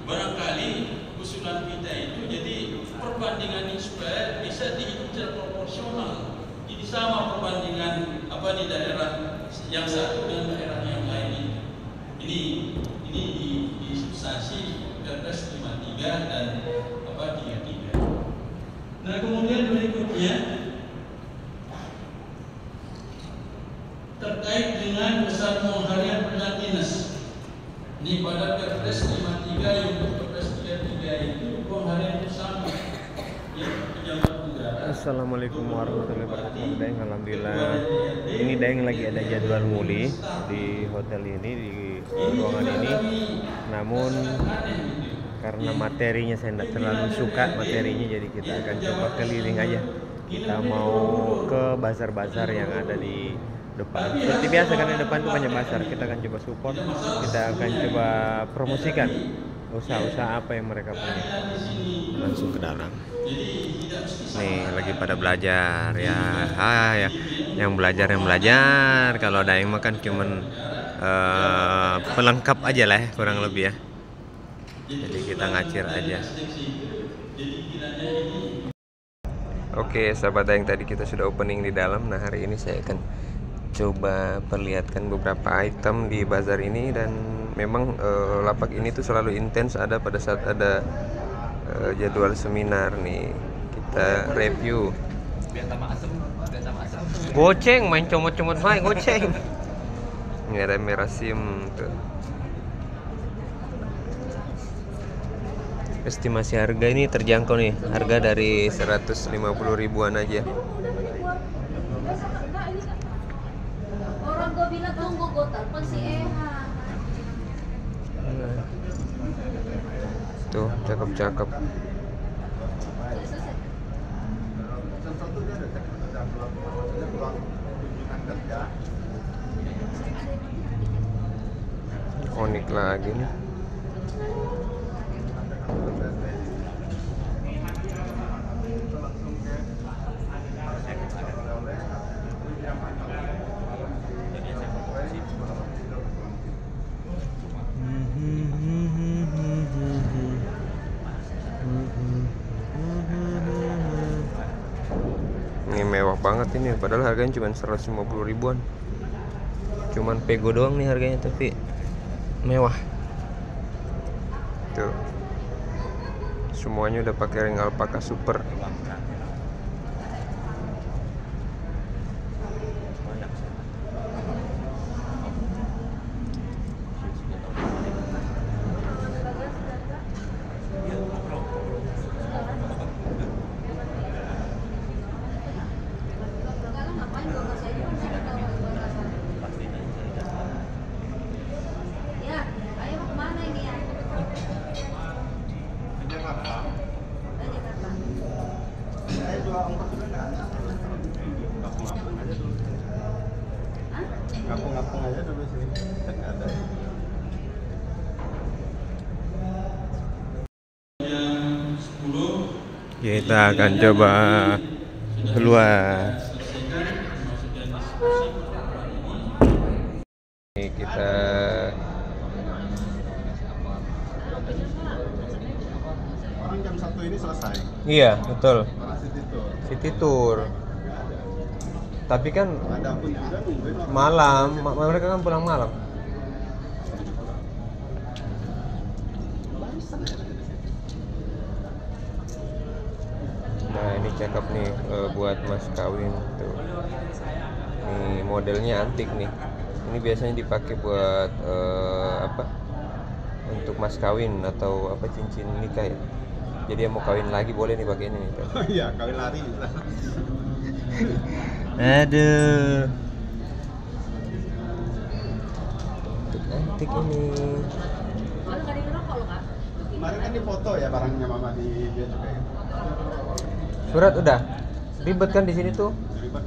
barangkali usulan kita itu jadi perbandingan ini supaya bisa dihitung secara proporsional. Jadi sama perbandingan apa di daerah yang satu dengan daerah yang lain. Ini di substansi Perpres 53 dan 33. Nah, kemudian berikutnya terkait dengan besar harian pekerjaan dinas. Ini pada Perpres 53 yang Perpres 33 itu uang harian itu sama. Ya, pejabat negara. Assalamualaikum warahmatullahi wabarakatuh. Alhamdulillah, ini Daeng lagi ada jadwal muli di hotel ini, di ruangan ini. Namun karena materinya saya tidak terlalu suka materinya, jadi kita akan coba keliling aja. Kita mau ke bazar-bazar yang ada di depan. Seperti biasa, karena depan itu banyak bazar. Kita akan coba support, kita akan coba promosikan usaha-usaha apa yang mereka punya. Langsung ke dalam. Nih lagi pada belajar ya, ya. Yang belajar. Kalau Daeng makan cuman pelengkap aja lah ya, kurang lebih ya. Jadi kita ngacir aja. Oke, sahabat Daeng, tadi kita sudah opening di dalam. Nah, hari ini saya akan coba perlihatkan beberapa item di bazar ini. Dan memang lapak ini tuh selalu intens ada pada saat ada jadwal seminar nih. Kita review. Goceng, main comot-comot main goceng. Ini ada merah sim tuh. Estimasi harga ini terjangkau nih. Harga dari 150 ribuan aja. Orang gue bilang tunggu, gue telepon si Eha. Tuh, cakep-cakep. Onik lagi nih. Ini mewah banget ini, padahal harganya cuma 150 ribuan. Cuman pego doang nih harganya, tapi mewah. Tuh. Semuanya udah pakai ring alpaka super. Ngapung aja dulu sini. Ada. Kita akan coba keluar. Ini kita Orang jam 1 ini selesai. iya, betul. City Tour. Tapi kan Ada pun juga nungguin malam, mereka kan pulang malam. Nah, ini cakep nih buat mas kawin tuh. Ini modelnya antik nih. Ini biasanya dipakai buat apa? Untuk mas kawin atau apa, cincin nikah ya. Jadi yang mau kawin lagi boleh nih pakai ini nih. Oh iya, kawin lari bisa. Aduh. Antik ini. Kemarin kan dipoto ya barangnya mama di dia juga. Surat udah. Ribet kan di sini tuh. Ribet.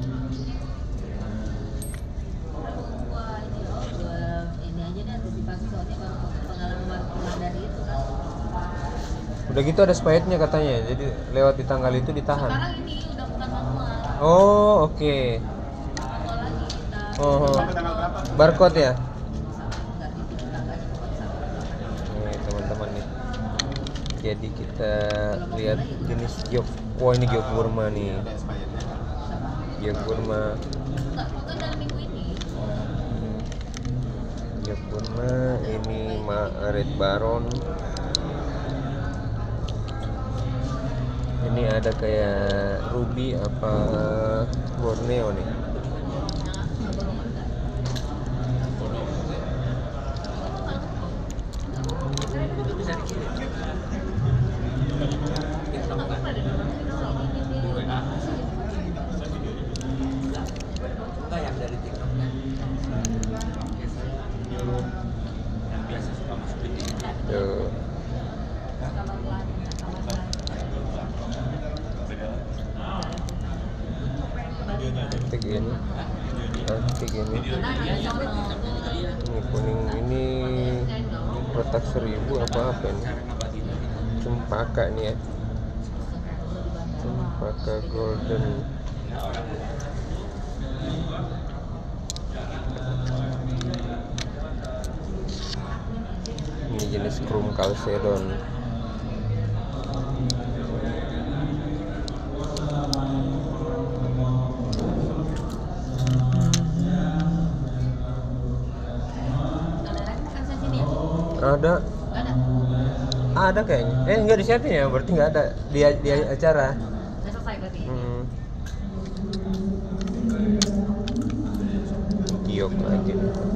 Ini aja deh antisipasi, soalnya pengalaman dari itu kan. Udah gitu ada expirednya katanya. Jadi lewat di tanggal itu ditahan. Sekarang ini udah bukan manual. Oh, oke. Manual lagi kita. Oh, Sampai tanggal berapa? barcode ya? Enggak gitu, enggak pokoknya sama. Nih teman-teman nih. Jadi kita lihat jenis giok. Wah, ini giok kurma nih. Giok kurma. Enggak dalam minggu ini. Giok kurma ini Red Baron. Ini ada kayak ruby apa Borneo nih. Tuh. Cantik ini. Cantik ini. Ini kuning ini kotak 1000 apa ini? Cempaka nih ya. Cempaka golden. Ini jenis Chrome Chalcedon. Ada kayaknya. Enggak disiapin ya, berarti nggak ada di acara. Udah selesai berarti. Giok lagi.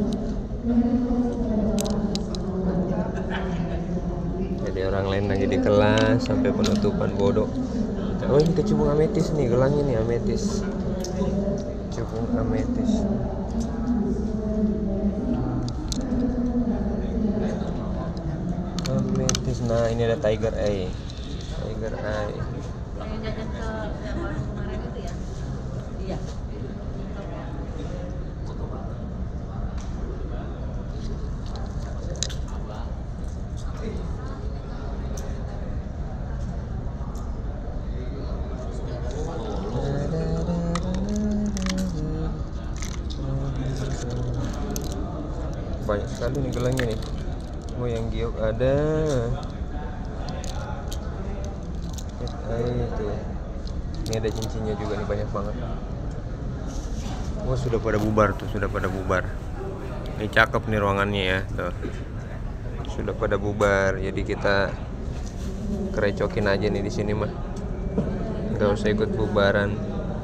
Jadi orang lain lagi di kelas sampai penutupan bodoh. Oh, ini kecubung ametis nih, gelangnya nih ametis. Kecubung ametis. Nah, ini ada Tiger Eye. Tiger Eye. Yang jajan ke yang warung kemarin itu ya? Iya. Banyak sekali nih gelangnya nih. Oh, yang giok ada. Itu. Ini ada cincinnya juga nih, banyak banget. Oh, sudah pada bubar tuh, sudah pada bubar. Ini cakep nih ruangannya ya, tuh. Sudah pada bubar, jadi kita kerecokin aja nih di sini mah. Nggak usah ikut bubaran.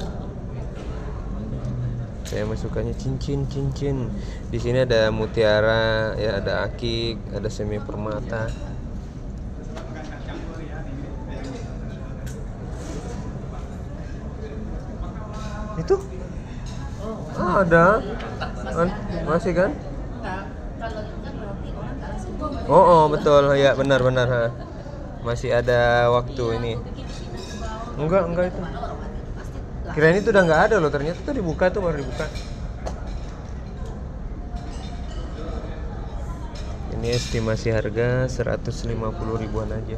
Saya masukannya cincin. Di sini ada mutiara, ya ada akik, ada semi permata. Itu? Ada. Masih kan? Kalau itu kan berarti orang nggak langsung buang. Oh, betul. Ya, benar. Ha. Masih ada waktu ini. Enggak itu. Kirain itu udah nggak ada loh, ternyata tuh dibuka tuh, baru dibuka. Ini estimasi harga 150 ribuan aja.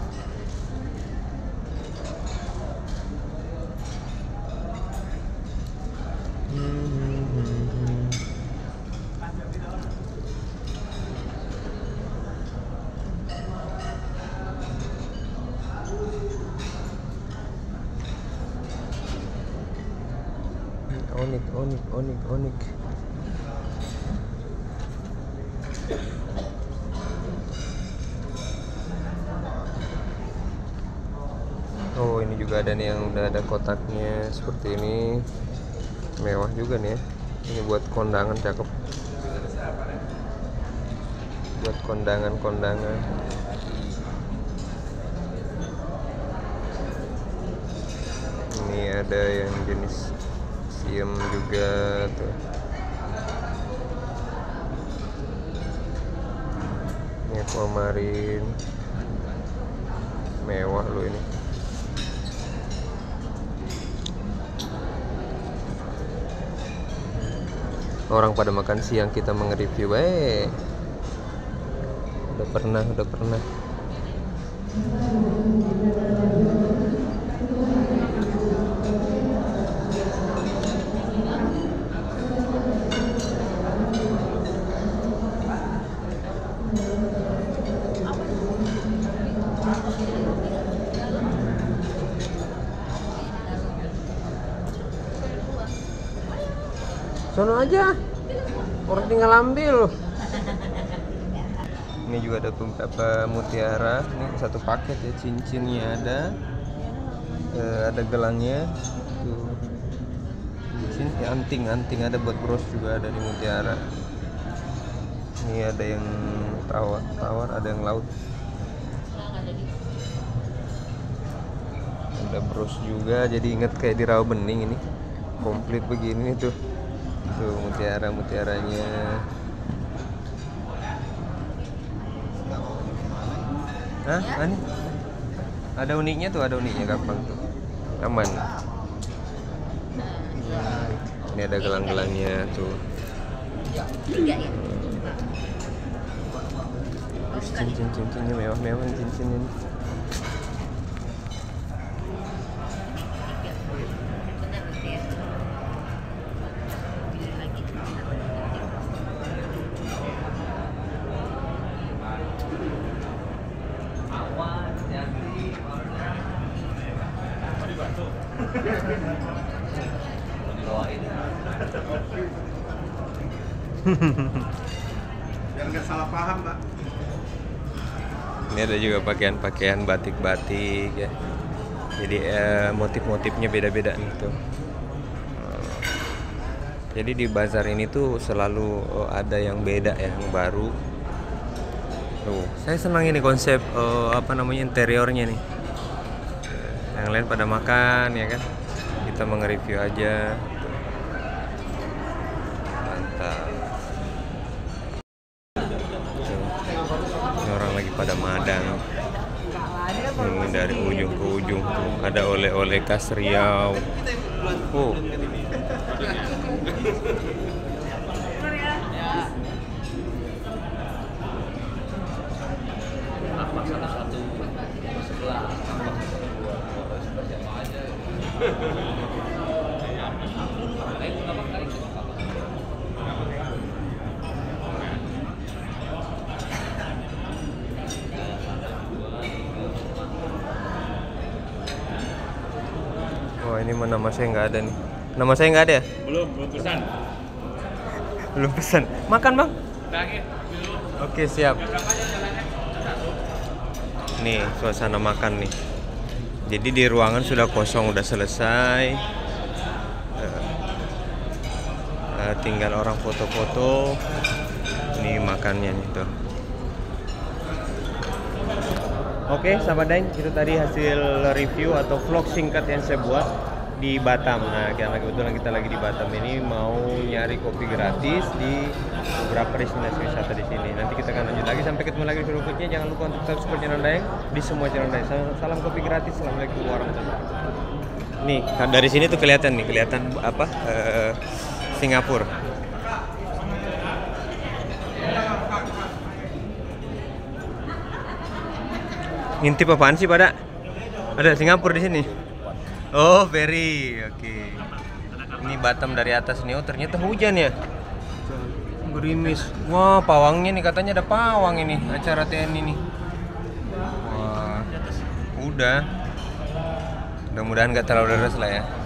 Onik. Oh, ini juga ada nih yang udah ada kotaknya seperti ini. Mewah juga nih ya. Ini buat kondangan, cakep. Buat kondangan. Ini ada yang jenis siam juga tuh. Ini aquamarine. Mewah loh ini. Orang pada makan siang, kita nge-review. Udah pernah. Sono aja. Orang tinggal ambil. Ini juga ada beberapa mutiara. Ini satu paket ya, cincinnya ada gelangnya. Tuh. Cincin, ya, anting ada buat bros juga ada di mutiara. Ini ada yang tawar, ada yang laut. Ada bros juga, jadi inget kayak di Rawabening ini. Komplit begini tuh. Tuh mutiaranya. Hah? Ani? Ada uniknya gampang tuh. Aman. Ini ada gelang-gelangnya tuh. Cincinnya mewah cincinnya ini. Biar nggak salah paham, Pak. Ini ada juga pakaian batik-batik ya. Jadi motif-motifnya beda-beda nih tuh. Jadi di bazar ini tuh selalu ada yang beda ya, yang baru. Tuh, saya senang ini konsep interiornya nih. Yang lain pada makan ya kan. Kita nge-review aja. Mantap. Ini orang lagi pada madang. Ini dari ujung ke ujung tuh ada oleh-oleh khas Riau. Oh. Oh, ini nama saya nggak ada nih. Nama saya nggak ada ya? Belum pesan. Belum pesan. Makan bang? Oke siap. Nih suasana makan nih. Jadi di ruangan sudah kosong, udah selesai. Tinggal orang foto-foto. Ini makannya nih tuh. Oke, sahabat Daeng, itu tadi hasil review atau vlog singkat yang saya buat di Batam. Nah, kebetulan kita lagi di Batam ini mau nyari kopi gratis di beberapa destinasi wisata di sini. Nanti kita akan lanjut lagi, sampai ketemu lagi di video berikutnya. Jangan lupa untuk subscribe channel Daeng di semua channel Daeng. Salam kopi gratis. Assalamualaikum warahmatullahi wabarakatuh. Nih, dari sini tuh kelihatan apa? Singapura. Ngintip apaan sih pada? Ada Singapura di sini. Oh, ferry. Oke. Ini Batam dari atas nih. Oh, ternyata hujan ya. Gerimis. Wah, pawangnya nih, katanya ada pawang ini acara TNI nih. Wah. Udah. Mudah-mudahan nggak terlalu deras lah ya.